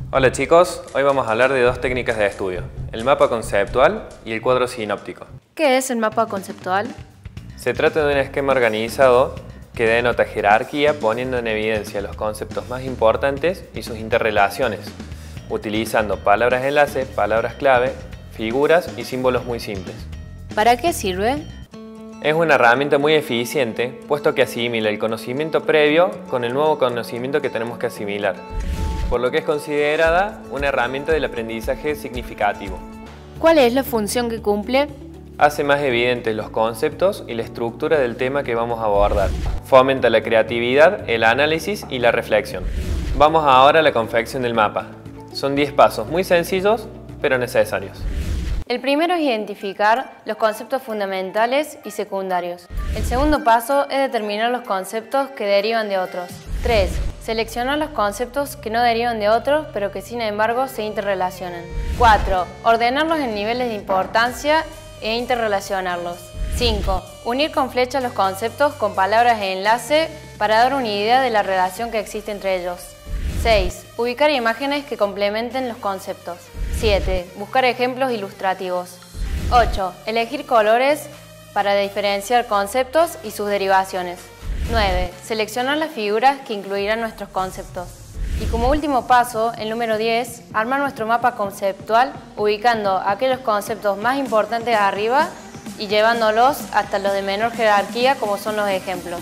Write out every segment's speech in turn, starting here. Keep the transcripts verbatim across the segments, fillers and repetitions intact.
Hola chicos, hoy vamos a hablar de dos técnicas de estudio, el mapa conceptual y el cuadro sinóptico. ¿Qué es el mapa conceptual? Se trata de un esquema organizado que denota jerarquía poniendo en evidencia los conceptos más importantes y sus interrelaciones, utilizando palabras enlace, palabras clave, figuras y símbolos muy simples. ¿Para qué sirve? Es una herramienta muy eficiente, puesto que asimila el conocimiento previo con el nuevo conocimiento que tenemos que asimilar, por lo que es considerada una herramienta del aprendizaje significativo. ¿Cuál es la función que cumple? Hace más evidentes los conceptos y la estructura del tema que vamos a abordar. Fomenta la creatividad, el análisis y la reflexión. Vamos ahora a la confección del mapa. Son diez pasos muy sencillos, pero necesarios. El primero es identificar los conceptos fundamentales y secundarios. El segundo paso es determinar los conceptos que derivan de otros. tres. Seleccionar los conceptos que no derivan de otros, pero que sin embargo se interrelacionan. cuatro. Ordenarlos en niveles de importancia e interrelacionarlos. cinco. Unir con flechas los conceptos con palabras de enlace para dar una idea de la relación que existe entre ellos. seis. Ubicar imágenes que complementen los conceptos. siete. Buscar ejemplos ilustrativos. ocho. Elegir colores para diferenciar conceptos y sus derivaciones. nueve. Seleccionar las figuras que incluirán nuestros conceptos. Y como último paso, el número diez, armar nuestro mapa conceptual ubicando aquellos conceptos más importantes arriba y llevándolos hasta los de menor jerarquía como son los ejemplos.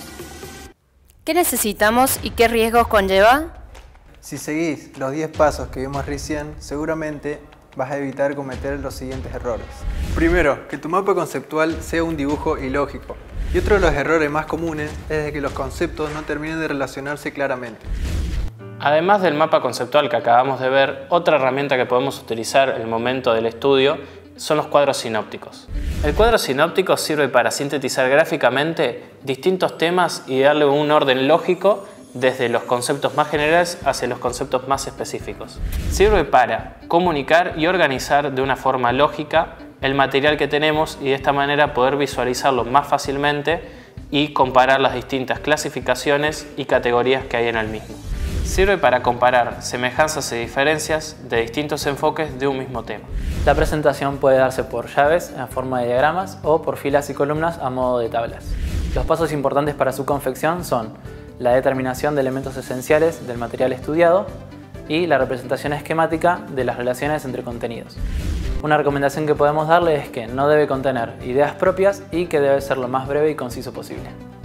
¿Qué necesitamos y qué riesgos conlleva? Si seguís los diez pasos que vimos recién, seguramente vas a evitar cometer los siguientes errores. Primero, que tu mapa conceptual sea un dibujo ilógico. Y otro de los errores más comunes es de que los conceptos no terminen de relacionarse claramente. Además del mapa conceptual que acabamos de ver, otra herramienta que podemos utilizar en el momento del estudio son los cuadros sinópticos. El cuadro sinóptico sirve para sintetizar gráficamente distintos temas y darle un orden lógico desde los conceptos más generales hacia los conceptos más específicos. Sirve para comunicar y organizar de una forma lógica el material que tenemos y de esta manera poder visualizarlo más fácilmente y comparar las distintas clasificaciones y categorías que hay en el mismo. Sirve para comparar semejanzas y diferencias de distintos enfoques de un mismo tema. La presentación puede darse por llaves en forma de diagramas o por filas y columnas a modo de tablas. Los pasos importantes para su confección son la determinación de elementos esenciales del material estudiado y la representación esquemática de las relaciones entre contenidos. Una recomendación que podemos darle es que no debe contener ideas propias y que debe ser lo más breve y conciso posible.